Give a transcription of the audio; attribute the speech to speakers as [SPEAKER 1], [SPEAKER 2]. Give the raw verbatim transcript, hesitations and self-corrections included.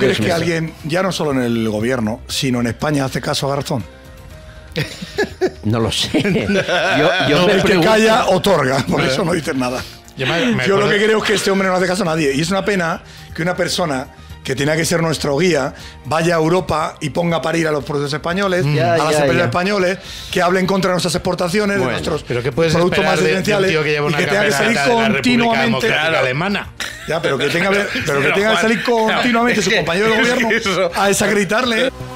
[SPEAKER 1] crees que alguien, ya no solo en el gobierno, sino en España, hace caso a Garzón?
[SPEAKER 2] No lo sé. Yo, yo
[SPEAKER 1] no,
[SPEAKER 2] me
[SPEAKER 1] el que
[SPEAKER 2] pregunto...
[SPEAKER 1] calla otorga, por eso no dices nada.
[SPEAKER 3] Yo, me, me
[SPEAKER 1] yo lo que creo es que este hombre no hace caso a nadie. Y es una pena que una persona que tenía que ser nuestro guía vaya a Europa y ponga a parir a los productos españoles,
[SPEAKER 2] ya,
[SPEAKER 1] a las
[SPEAKER 2] ya,
[SPEAKER 1] empresas
[SPEAKER 2] ya.
[SPEAKER 1] españoles, que hablen contra nuestras exportaciones,
[SPEAKER 3] bueno,
[SPEAKER 1] de nuestros
[SPEAKER 3] pero ¿qué puedes
[SPEAKER 1] productos más
[SPEAKER 3] de,
[SPEAKER 1] esenciales,
[SPEAKER 3] de un tío que lleva una
[SPEAKER 1] y que tenga que salir continuamente
[SPEAKER 3] alemana.
[SPEAKER 1] Ya, pero que tenga, pero que tenga que salir continuamente su compañero de gobierno a desacreditarle.